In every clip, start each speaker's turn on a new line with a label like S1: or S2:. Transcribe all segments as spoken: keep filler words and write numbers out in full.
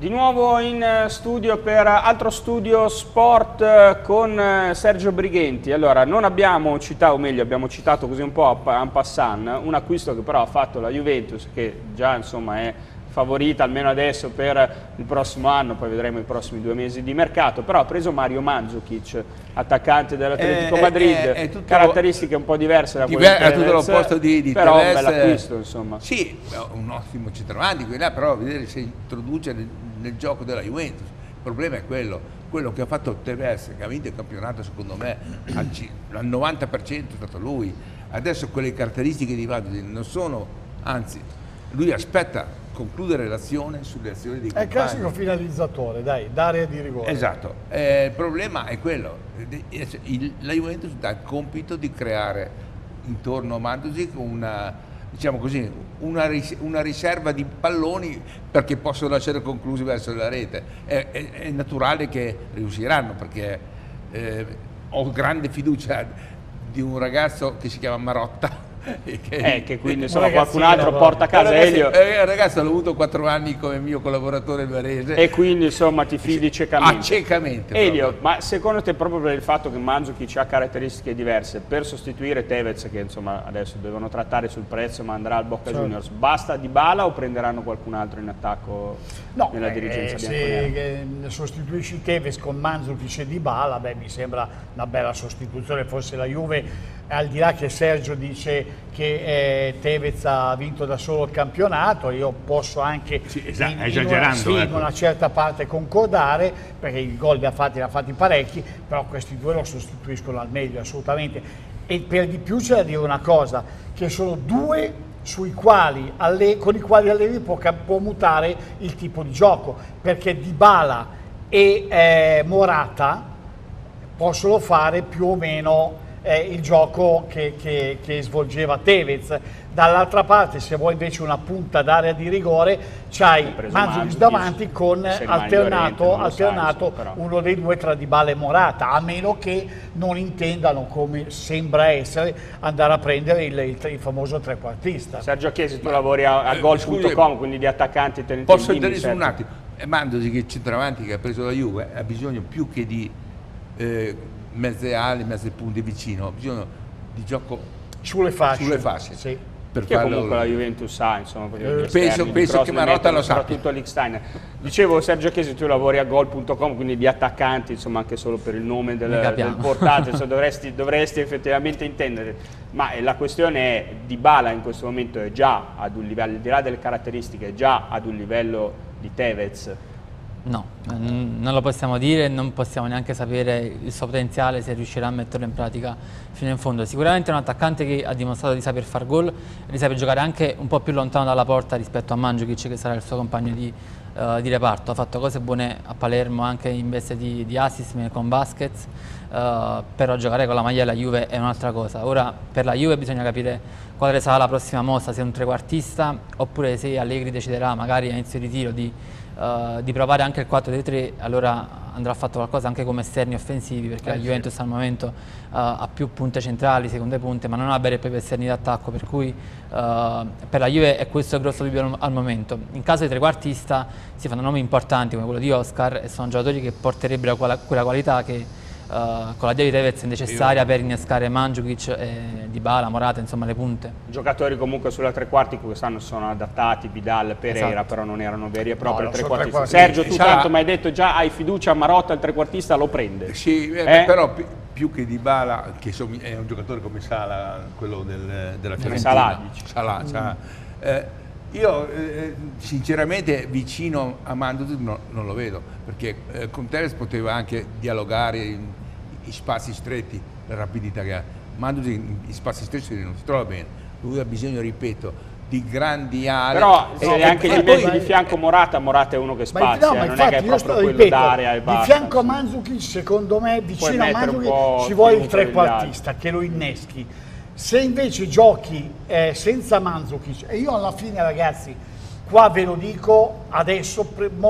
S1: Di nuovo in studio per Altro Studio Sport con Sergio Brighenti. Allora, non abbiamo citato, o meglio abbiamo citato così un po' en passant, un acquisto che però ha fatto la Juventus, che già insomma è favorita almeno adesso per il prossimo anno, poi vedremo i prossimi due mesi di mercato, però ha preso Mario Mandzukic, attaccante dell'Atletico Madrid, è, è, è caratteristiche un po' diverse da quelle di Tevez,
S2: tutto l'opposto di, di
S1: però
S2: Tevez,
S1: un bel acquisto insomma.
S2: Sì, un ottimo centravanti, però a vedere se introduce nel, nel gioco della Juventus. Il problema è quello, quello che ha fatto Tevez, che ha vinto il campionato secondo me al, al novanta per cento è stato lui. Adesso quelle caratteristiche di Mandzukic non sono, anzi, lui aspetta concludere l'azione sulle azioni dei compagni.
S3: È il classico finalizzatore, dai, d'area di rigore.
S2: Esatto, eh, il problema è quello, il, la Juventus ha il compito di creare intorno a Mandzukic una, diciamo così, una, ris una riserva di palloni perché possono essere conclusi verso la rete. È, è, è naturale che riusciranno, perché eh, ho grande fiducia di un ragazzo che si chiama Marotta,
S1: Che, eh, che quindi insomma qualcun altro porta a casa
S2: ragazzi,
S1: Elio.
S2: Eh, ragazzi, l'ho avuto quattro anni come mio collaboratore varese.
S1: E quindi insomma ti fidi ciecamente.
S2: Ah, ciecamente.
S1: Elio,
S2: proprio.
S1: ma secondo te proprio per il fatto che Mandzukic ha caratteristiche diverse, per sostituire Tevez, che insomma adesso devono trattare sul prezzo ma andrà al Boca certo. Juniors, basta Dybala o prenderanno qualcun altro in attacco no, nella dirigenza
S3: eh, bianconera? Se sostituisci Tevez con Mandzukic e Dybala, beh, mi sembra una bella sostituzione. Forse la Juve, al di là che Sergio dice che eh, Tevez ha vinto da solo il campionato, io posso anche
S2: sì, esatto,
S3: in,
S2: esagerando,
S3: in, una, sì,
S2: ecco.
S3: in una certa parte concordare, perché i gol li ha fatti, li ha fatti parecchi, però questi due lo sostituiscono al meglio assolutamente. E per di più c'è da dire una cosa, che sono due sui quali alle, con i quali Allegri può, può mutare il tipo di gioco, perché Dybala e eh, Morata possono fare più o meno Eh, il gioco che, che, che svolgeva Tevez. Dall'altra parte, se vuoi invece una punta d'area di rigore, c'hai Mandzukic davanti con alternato, alternato sai, uno dei due tra Dybala e Morata, a meno che non intendano, come sembra essere, andare a prendere il, il, il famoso trequartista.
S1: Sergio Chiesi, tu Ma, lavori a, a eh, gol punto com, quindi di attaccanti te ne
S2: posso entrare su un attimo? Mandzukic, che il centravanti che ha preso la Juve, ha bisogno più che di eh, mezze ali, mezze punte vicino, ha bisogno di gioco
S3: sulle fasce,
S2: sulle fasce
S3: sì.
S1: Per che comunque la Juventus ha, insomma,
S2: eh, penso, penso che Marotta lo sappia.
S1: Soprattutto l'Ikstein. Dicevo, Sergio Chiesi, tu lavori a gol punto com, quindi di attaccanti, insomma, anche solo per il nome del, del portato, insomma, dovresti, dovresti effettivamente intendere. Ma la questione è, Dybala in questo momento è già ad un livello, al di là delle caratteristiche, è già ad un livello di Tevez.
S4: No, non lo possiamo dire, non possiamo neanche sapere il suo potenziale, se riuscirà a metterlo in pratica fino in fondo. Sicuramente è un attaccante che ha dimostrato di saper far gol e di saper giocare anche un po' più lontano dalla porta rispetto a Mandzukic, che sarà il suo compagno di, uh, di reparto. Ha fatto cose buone a Palermo anche in veste di, di assist con Busquets, uh, però giocare con la maglia della Juve è un'altra cosa. Ora per la Juve bisogna capire quale sarà la prossima mossa, se è un trequartista oppure se Allegri deciderà magari a inizio di ritiro di Uh, di provare anche il quattro tre tre, allora andrà fatto qualcosa anche come esterni offensivi, perché eh, la Juventus sì. al momento uh, ha più punte centrali, seconde punte, ma non ha veri e propri esterni d'attacco, per cui uh, per la Juve è questo il grosso dubbio al momento. In caso di trequartista si fanno nomi importanti come quello di Oscar e sono giocatori che porterebbero quella, quella qualità che Uh, con la David Tevez è necessaria Io. per innescare Mandzukic, e Dybala, Morata, insomma le punte.
S1: Giocatori comunque sulla tre quarti quest'anno sono adattati, Vidal, Pereira, esatto. però non erano veri e propri no, trequartisti. Sergio, tu Sarà... tanto mi hai detto già hai fiducia a Marotta, il trequartista lo prende.
S2: Sì, eh? Eh? però pi più che Dybala, che è un giocatore come Sala, quello del, della Fiorentina.
S1: Salah, dici.
S2: Salah, mm. Salah. Eh, io eh, sinceramente vicino a Mandzukic no, non lo vedo, perché eh, con Tevez poteva anche dialogare in, in spazi stretti, la rapidità che ha. Mandzukic in, in spazi stretti non si trova bene, lui ha bisogno, ripeto, di grandi ali.
S1: Però se
S2: e,
S1: anche
S2: e
S1: gli metti di fianco Morata, Morata è uno che spazia,
S3: no,
S1: eh, non
S3: infatti,
S1: è che è proprio quello
S3: ripeto,
S1: d'area e basta.
S3: Di fianco a Mandzukic, secondo me, vicino a Mandzukic ci vuole il trequartista che lo inneschi. Se invece giochi eh, senza Mandzukic, e io alla fine ragazzi, qua ve lo dico adesso,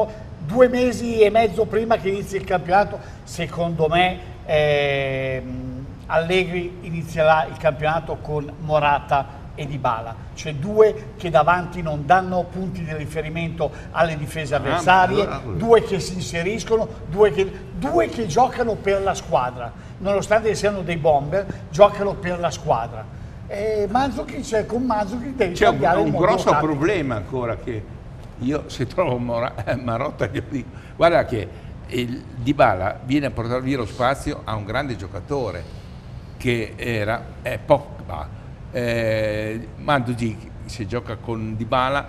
S3: due mesi e mezzo prima che inizi il campionato, secondo me eh, Allegri inizierà il campionato con Morata e Dybala, cioè due che davanti non danno punti di riferimento alle difese avversarie,
S2: allora, allora.
S3: due che si inseriscono, due che, due che giocano per la squadra, nonostante siano dei bomber, giocano per la squadra. E Mandzukic, con Mandzukic devi
S2: c'è
S3: cambiare
S2: un,
S3: il
S2: un
S3: modo
S2: grosso
S3: tattico.
S2: problema ancora, che io se trovo Mora, Marotta glielo dico, guarda che il Dybala viene a portare via lo spazio a un grande giocatore che era è Pogba. Eh, Mandzukic, se gioca con Dybala,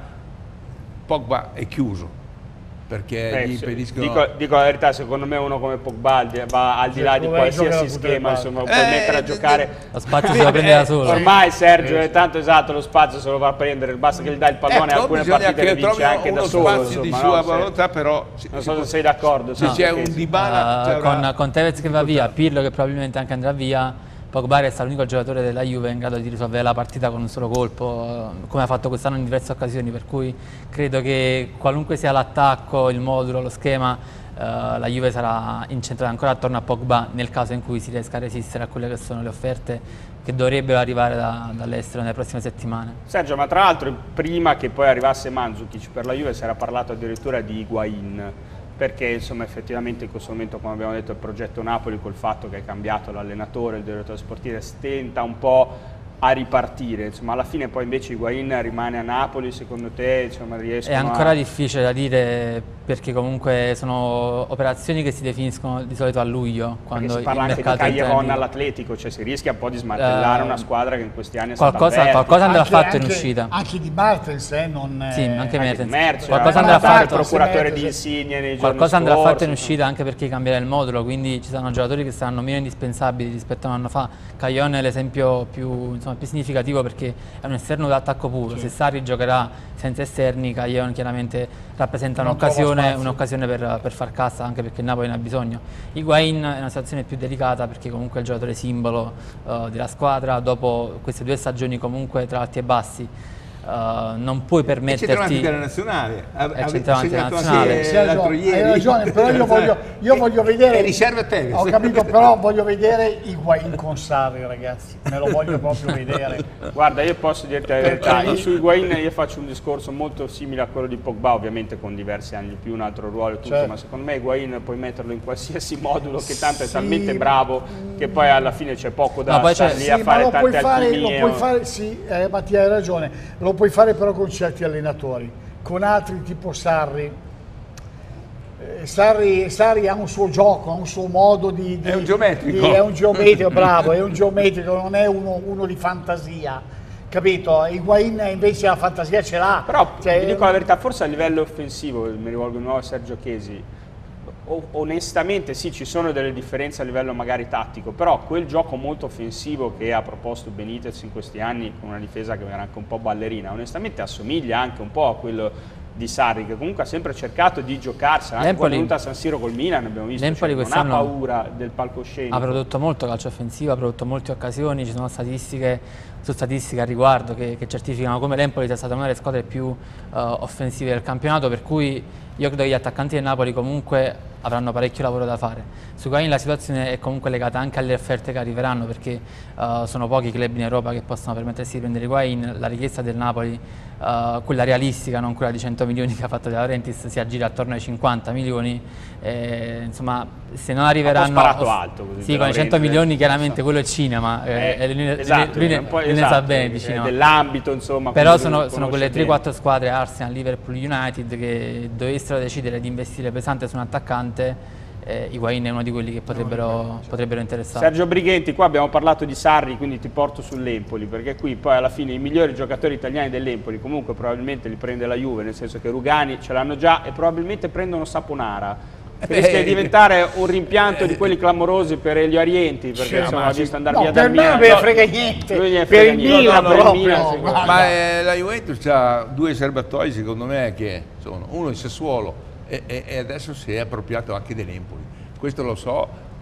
S2: Pogba è chiuso perché
S1: Eh,
S2: gli
S1: sì.
S2: impediscono.
S1: dico, dico la verità, secondo me uno come Pogba al di- va al di là di
S3: Secondo me gioca
S1: qualsiasi
S3: da tutte le
S1: schema,
S3: parti.
S1: insomma, lo puoi
S2: Eh,
S1: mettere a
S2: eh,
S1: giocare.
S4: Lo spazio se lo prende da solo.
S1: Ormai Sergio è tanto esatto, lo spazio se lo va a prendere, basta che gli dai il pallone,
S2: Ecco,
S1: alcune
S2: bisogna
S1: partite
S2: che
S1: le vince
S2: trovi
S1: anche
S2: uno
S1: da solo.
S2: spazio di
S1: insomma,
S2: sua
S1: no? Se-
S2: volontà, però se,
S1: non so se sei d'accordo.
S2: se
S1: no,
S2: c'è
S1: perché
S2: un
S1: sì.
S2: Dybala
S4: Uh,
S2: c'è
S4: con,
S2: una-
S4: con Tevez che va via, Pirlo che probabilmente anche andrà via, Pogba resta l'unico giocatore della Juve in grado di risolvere la partita con un solo colpo, eh, come ha fatto quest'anno in diverse occasioni, per cui credo che qualunque sia l'attacco, il modulo, lo schema, eh, la Juve sarà incentrata ancora attorno a Pogba nel caso in cui si riesca a resistere a quelle che sono le offerte che dovrebbero arrivare da, dall'estero nelle prossime settimane.
S1: Sergio, ma tra l'altro prima che poi arrivasse Mandzukic per la Juve si era parlato addirittura di Higuain, perché insomma effettivamente in questo momento, come abbiamo detto, il progetto Napoli, col fatto che è cambiato l'allenatore, il direttore sportivo, stenta un po' a ripartire, insomma alla fine poi invece Higuain rimane a Napoli, secondo te insomma riescono
S4: È ancora
S1: a...
S4: difficile da dire perché comunque sono operazioni che si definiscono di solito a luglio, quando
S1: Perché si
S4: il
S1: parla anche di
S4: mercato entra in
S1: Callejon
S4: vigore.
S1: all'Atletico, cioè si rischia un po' di smantellare
S4: Eh,
S1: una squadra che in questi anni è
S4: qualcosa,
S1: stata aperta.
S4: qualcosa andrà
S3: Anche-
S4: fatto in
S3: anche-
S4: uscita.
S3: Anche di Martens, eh, non...
S4: Sì,
S3: eh,
S4: anche
S1: Anche
S4: Mertens.
S1: di Mertens,
S4: Qualcosa
S1: aveva
S4: andrà
S1: fatto
S4: fatto,
S1: il procuratore
S3: Mertens.
S1: di Insigne nei giorni
S4: Qualcosa andrà
S1: scorsi,
S4: fatto in
S1: insomma.
S4: uscita anche perché cambierà il modulo, quindi ci saranno giocatori che saranno meno indispensabili rispetto a un anno fa. Callejon è l'esempio più, insomma, più significativo perché è un esterno d'attacco puro. Se Sarri giocherà senza esterni, Callejon chiaramente rappresenta
S3: Non trova
S4: un'occasione
S3: spazio.
S4: un'occasione per, per far cassa, anche perché il Napoli ne ha bisogno. Higuain è una situazione più delicata perché comunque è il giocatore simbolo eh, della squadra, dopo queste due stagioni comunque tra alti e bassi. Uh, non puoi
S2: È centravanti
S4: permetterti
S2: della nazionale, ha,
S4: È
S2: ha
S4: centravanti
S2: segnato
S4: della nazionale.
S2: anche
S3: Sergio,
S2: l'altro
S3: hai
S2: ieri.
S3: ragione, però io voglio, io voglio vedere...
S2: E riserva Tevez.
S3: Ho capito, però voglio vedere Higuain con Sarri, ragazzi, me lo voglio proprio vedere.
S1: Guarda, io posso dirti la verità,
S3: Perché-
S1: io su Higuain io faccio un discorso molto simile a quello di Pogba, ovviamente con diversi anni in più, un altro ruolo e tutto,
S3: Certo.
S1: ma secondo me Higuain puoi metterlo in qualsiasi modulo, che tanto è
S3: Sì.
S1: talmente bravo che poi alla fine c'è poco da
S4: No, poi
S1: stare
S4: c'è-
S1: lì
S3: Sì,
S1: a
S3: ma
S1: fare
S3: lo puoi
S1: tante
S3: fare, lo
S1: alchimie.
S3: puoi
S1: o-
S3: fare, sì, eh, Mattia hai ragione, lo puoi fare però con certi allenatori, con altri tipo Sarri. Eh, Sarri, Sarri ha un suo gioco, ha un suo modo di... di-
S2: È un geometrico.
S3: di- è un geometrico, bravo, è un geometrico, non è uno, uno di fantasia, capito? Higuain invece la fantasia ce l'ha.
S1: Però
S3: Cioè,
S1: vi dico la verità, forse a livello offensivo, mi rivolgo di nuovo a Sergio Chesi, o- onestamente sì, ci sono delle differenze a livello magari tattico, però quel gioco molto offensivo che ha proposto Benitez in questi anni, con una difesa che era anche un po' ballerina, onestamente assomiglia anche un po' a quello di Sarri, che comunque ha sempre cercato di giocarsela, anche quando è venuta a San Siro col Milan abbiamo visto,
S4: l'Empoli
S1: cioè, non ha
S4: quest'anno
S1: paura del palcoscenico.
S4: ha prodotto molto calcio offensivo, ha prodotto molte occasioni, ci sono statistiche su statistiche a riguardo che, che certificano come l'Empoli sia stata una delle squadre più uh, offensive del campionato, per cui io credo che gli attaccanti del Napoli comunque avranno parecchio lavoro da fare. Su Higuain la situazione è comunque legata anche alle offerte che arriveranno, perché uh, sono pochi i club in Europa che possono permettersi di prendere Higuain. La richiesta del Napoli, uh, quella realistica, non quella di cento milioni che ha fatto De Laurentiis, si aggira attorno ai cinquanta milioni. Eh, insomma, se non arriveranno...
S1: Un po' sparato alto così,
S4: Sì,
S1: De
S4: con i cento
S1: Laurentiis,
S4: milioni
S1: eh,
S4: chiaramente
S1: so.
S4: quello è cinema, eh,
S1: Eh,
S4: e lui, ne-
S1: esatto,
S4: lui ne,
S1: è un po',
S4: lui ne
S1: esatto,
S4: sa bene di
S1: è
S4: cinema.
S1: dell'ambito, insomma.
S4: Però
S1: quindi
S4: sono,
S1: lui
S4: sono
S1: conosce
S4: quelle tre
S1: bene.
S4: quattro squadre, Arsenal, Liverpool, United, che dovessero decidere di investire pesante su un attaccante. Eh, Higuain è uno di quelli che potrebbero, potrebbero interessare.
S1: Sergio Brighenti, qua abbiamo parlato di Sarri, quindi ti porto sull'Empoli, perché qui poi alla fine i migliori giocatori italiani dell'Empoli comunque probabilmente li prende la Juve, nel senso che Rugani ce l'hanno già e probabilmente prendono Saponara. Che rischia di diventare un rimpianto di quelli clamorosi per Elio Arienti, perché
S3: Sì,
S1: insomma
S3: ma
S1: ha
S3: sì.
S1: visto andare
S3: No,
S1: via
S3: per
S1: dal
S3: me non
S1: Milan.
S3: me ne
S1: No,
S3: frega niente.
S1: lui gliene
S3: Per
S1: frega
S3: il
S1: niente.
S3: Milan
S1: No, no, per il
S3: proprio,
S1: Milan, sì,
S3: guarda.
S2: Ma eh, la Juventus ha due serbatoi secondo me che sono uno il Sassuolo e, e- e adesso si è appropriato anche dell'Empoli. Questo lo so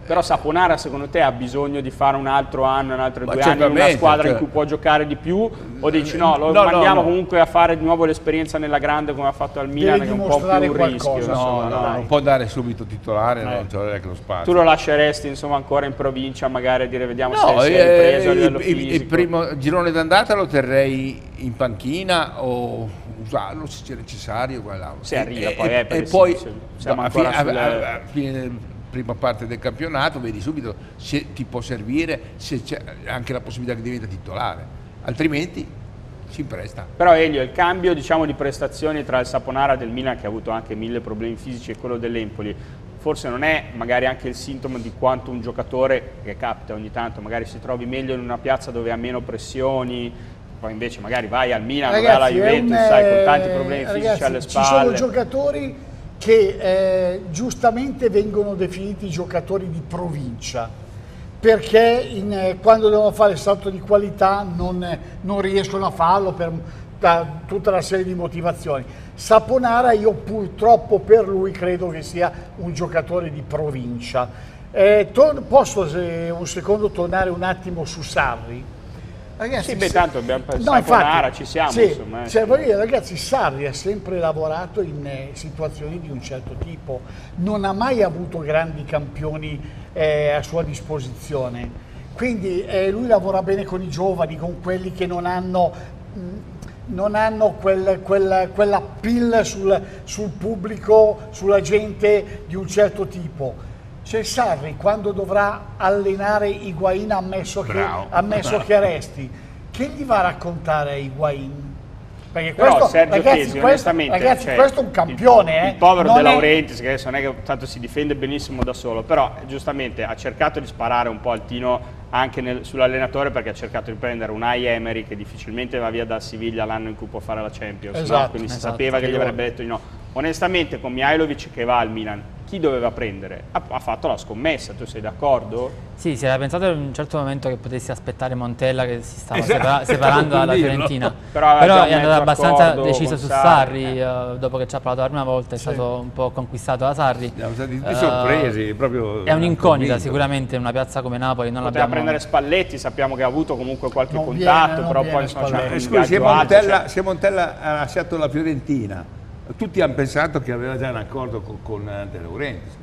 S1: Però Saponara secondo te ha bisogno di fare un altro anno, un altro
S2: Ma
S1: due anni in una squadra
S2: cioè...
S1: in cui può giocare di più? O dici no, lo
S2: no,
S1: mandiamo
S2: no, no.
S1: comunque a fare di nuovo l'esperienza nella grande come ha fatto al Milan, che è un po' più un
S3: qualcosa.
S1: rischio.
S2: No,
S1: insomma,
S2: no,
S1: no?
S2: non può dare subito titolare,
S1: Eh.
S2: non c'è neanche lo spazio.
S1: Tu lo lasceresti insomma ancora in provincia, magari a dire vediamo
S2: No,
S1: se si è ripreso
S2: eh,
S1: a livello
S2: il, il-
S1: fisico?
S2: il primo girone d'andata lo terrei in panchina o usarlo se c'è necessario. Guarda.
S1: Se arriva,
S2: e,
S1: poi,
S2: e-
S1: eh, perché
S2: e poi
S1: sì, sì, siamo
S2: no, a
S1: ancora
S2: fine,
S1: sulle-
S2: a- a- a fine del- prima parte del campionato vedi subito se ti può servire, se c'è anche la possibilità che diventa titolare, altrimenti si impresta.
S1: Però Elio, il cambio diciamo, di prestazioni tra il Saponara del Milan, che ha avuto anche mille problemi fisici, e quello dell'Empoli, forse non è magari anche il sintomo di quanto un giocatore, che capita ogni tanto, magari si trovi meglio in una piazza dove ha meno pressioni, poi invece magari vai al Milan, vai alla
S3: Ragazzi, è
S1: Juventus,
S3: un,
S1: sai, con tanti
S3: eh,
S1: problemi fisici
S3: ragazzi,
S1: alle
S3: ci
S1: spalle.
S3: sono giocatori che eh, giustamente vengono definiti giocatori di provincia, perché in, eh, quando devono fare il salto di qualità non, eh, non riescono a farlo per da, tutta una serie di motivazioni. Saponara, io purtroppo per lui credo che sia un giocatore di provincia. Eh, tor- posso se, un secondo tornare un attimo su Sarri? Ragazzi,
S1: Sì, beh,
S3: se-
S1: tanto abbiamo
S3: no,
S1: Saponara,
S3: infatti,
S1: ci siamo,
S3: sì,
S1: insomma. eh.
S3: cioè, voglio dire, ragazzi, Sarri ha sempre lavorato in eh, situazioni di un certo tipo, non ha mai avuto grandi campioni eh, a sua disposizione, quindi eh, lui lavora bene con i giovani, con quelli che non hanno, mh, non hanno quel, quel, quell'appeal sul, sul pubblico, sulla gente di un certo tipo. C'è Sarri, quando dovrà allenare Higuain, ammesso che,
S2: Bravo.
S3: ammesso che resti, che gli va a raccontare a Higuain? Perché
S1: Però
S3: questo,
S1: Sergio
S3: ragazzi,
S1: Chesi,
S3: questo,
S1: onestamente,
S3: ragazzi,
S1: cioè,
S3: questo è un campione,
S1: il,
S3: eh.
S1: il povero
S3: Non
S1: De
S3: è-
S1: Laurentiis, che adesso non è che tanto si difende benissimo da solo, però eh, giustamente ha cercato di sparare un po' al tino anche nel- sull'allenatore, perché ha cercato di prendere un Unai Emery che difficilmente va via da Siviglia l'anno in cui può fare la Champions, no?
S3: Esatto,
S1: Quindi si
S4: esatto.
S1: sapeva che gli avrebbe detto di no. Onestamente con Mihajlovic che va al Milan, chi doveva prendere? Ha, ha fatto la scommessa, tu sei d'accordo?
S4: Sì, si era pensato in un certo momento che potessi aspettare Montella, che si stava
S2: Esatto,
S4: separa- separando
S2: stavo per
S4: dalla
S2: dirlo.
S4: Fiorentina.
S1: Però aveva
S4: Però
S1: già un
S4: è andato
S1: mezzo
S4: abbastanza
S1: accordo
S4: deciso
S1: con
S4: su
S1: Sarri,
S4: Sarri,
S1: eh.
S4: eh, dopo che ci ha parlato la prima volta, è
S3: Sì.
S4: stato un po' conquistato da Sarri.
S2: Siamo stati tutti
S4: Eh,
S2: sorpresi, proprio
S4: È un'incognita
S2: convinto.
S4: sicuramente in una piazza come Napoli, non
S1: Poteva
S4: l'abbiamo...
S1: prendere Spalletti, sappiamo che ha avuto comunque qualche
S3: Non
S1: contatto,
S3: viene, non
S1: però
S3: viene
S1: poi insomma c'è
S3: Spalletti.
S1: un
S2: Eh, scusi, se
S1: ingaggio alto,
S2: Montella,
S1: cioè-
S2: se Montella ha lasciato la Fiorentina, tutti hanno pensato che aveva già un accordo con, con De Laurentiis.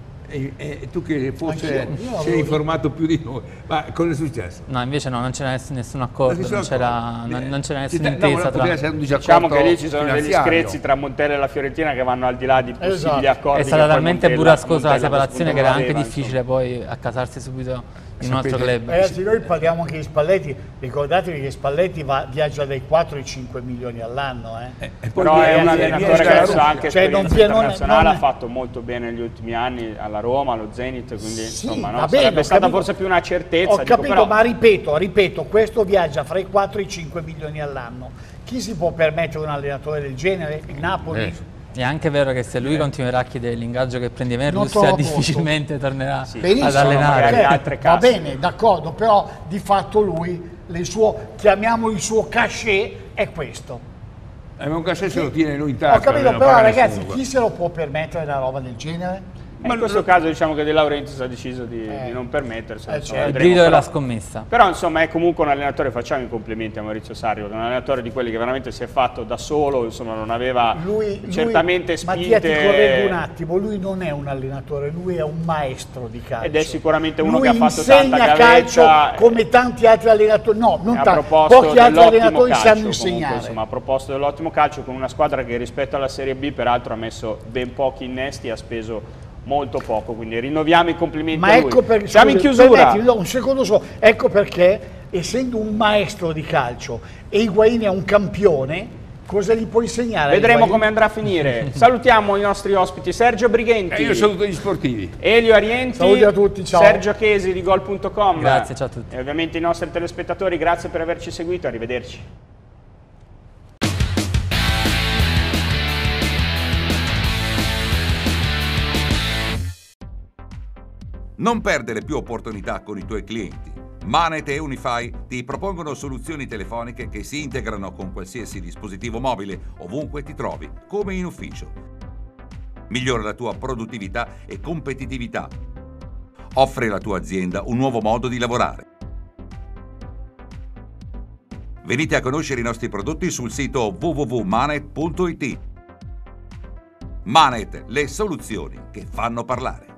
S2: E, e tu che forse
S3: Anch'io, io
S2: sei
S3: avevo-
S2: informato più di noi, ma cosa è successo?
S4: No, invece no, non c'era ness- nessun accordo, non c'era, non, non c'era nessuna
S2: No,
S4: intesa
S2: poteva
S4: tra...
S2: essere un
S1: Diciamo
S2: disaccordo
S1: che lì ci sono degli
S2: finanziario.
S1: screzi tra Montella e la Fiorentina che vanno al di là di possibili
S3: Esatto.
S1: accordi.
S4: È stata
S1: che poi
S4: talmente
S1: Montella-
S4: burrascosa la
S1: Montella a questo
S4: separazione
S1: punto
S4: che era
S1: non
S4: anche
S1: aveva,
S4: difficile poi accasarsi subito in un altro
S2: Sapete-
S4: club.
S3: Ragazzi, noi parliamo anche di Spalletti, ricordatevi che Spalletti va, viaggia dai quattro ai cinque milioni all'anno. Eh.
S2: Eh, e poi
S1: Però è
S2: viene-
S1: un
S2: viene-
S1: allenatore che
S2: viene-
S1: adesso ha anche
S3: Cioè, non
S1: esperienza
S3: viene- non-
S1: internazionale,
S3: non-
S1: ha fatto molto bene negli ultimi anni alla Roma, allo Zenit, quindi
S3: Sì,
S1: insomma no,
S3: va bene,
S1: sarebbe
S3: ho
S1: stata
S3: capito.
S1: forse più una certezza.
S3: Ho
S1: dico,
S3: capito,
S1: però-
S3: ma ripeto, ripeto, questo viaggia fra i quattro e i cinque milioni all'anno. Chi si può permettere un allenatore del genere? Il Napoli?
S2: Eh.
S4: È anche vero che se lui continuerà a chiedere l'ingaggio che prendeva in
S3: Non
S4: Russia,
S3: trova
S4: difficilmente tornerà
S1: Sì.
S4: ad
S3: Benissimo,
S4: allenare.
S1: magari
S3: certo,
S1: altre
S3: va
S1: casse.
S3: bene, d'accordo, però di fatto lui, il suo, chiamiamolo il suo cachet, è questo.
S2: Eh, ma un cachet se lo tiene lui in tasca.
S3: Ho capito,
S2: non
S3: però
S2: paga
S3: ragazzi,
S2: nessuno.
S3: chi se lo può permettere una roba del genere?
S1: Eh, in questo caso diciamo che De Laurentiis ha deciso di,
S3: Eh.
S1: di non permetterselo.
S3: Eh,
S1: insomma,
S3: certo.
S4: Il
S1: vedremo,
S4: grido della
S1: però-
S4: scommessa.
S1: Però insomma è comunque un allenatore, facciamo i complimenti a Maurizio Sarri, perché è un allenatore di quelli che veramente si è fatto da solo, insomma non aveva
S3: Lui, lui-
S1: certamente
S3: Mattia,
S1: spinte.
S3: ti correggo un attimo, lui non è un allenatore, lui è un maestro di calcio.
S1: Ed è sicuramente uno
S3: Lui
S1: che ha fatto
S3: insegna
S1: tanta
S3: calcio
S1: gavetta,
S3: come tanti altri allenatori, no, non
S1: ha
S3: tanti,
S1: proposto
S3: pochi altri
S1: dell'ottimo
S3: allenatori
S1: calcio,
S3: sanno
S1: comunque,
S3: insegnare.
S1: insomma, ha proposto dell'ottimo calcio con una squadra che rispetto alla Serie B peraltro ha messo ben pochi innesti e ha speso molto poco, quindi rinnoviamo i complimenti
S3: Ma
S1: a lui.
S3: ecco perché,
S1: Siamo in
S3: scusi,
S1: chiusura.
S3: permettimi, no, un secondo solo, ecco perché essendo un maestro di calcio e Higuain è un campione, cosa gli può insegnare? a
S1: Vedremo
S3: Higuain?
S1: come andrà a finire. Salutiamo i nostri ospiti: Sergio Brighenti,
S2: E io saluto gli sportivi.
S1: Elio Arienti,
S3: Saluti a tutti, ciao.
S1: Sergio Chesi di gol punto com.
S4: Grazie, ciao a tutti.
S1: E ovviamente i nostri telespettatori, grazie per averci seguito, arrivederci.
S5: Non perdere più opportunità con i tuoi clienti. Manet e Unify ti propongono soluzioni telefoniche che si integrano con qualsiasi dispositivo mobile, ovunque ti trovi, come in ufficio. Migliora la tua produttività e competitività. offre alla tua azienda un nuovo modo di lavorare. Venite a conoscere i nostri prodotti sul sito w w w punto manet punto i t. Manet, le soluzioni che fanno parlare.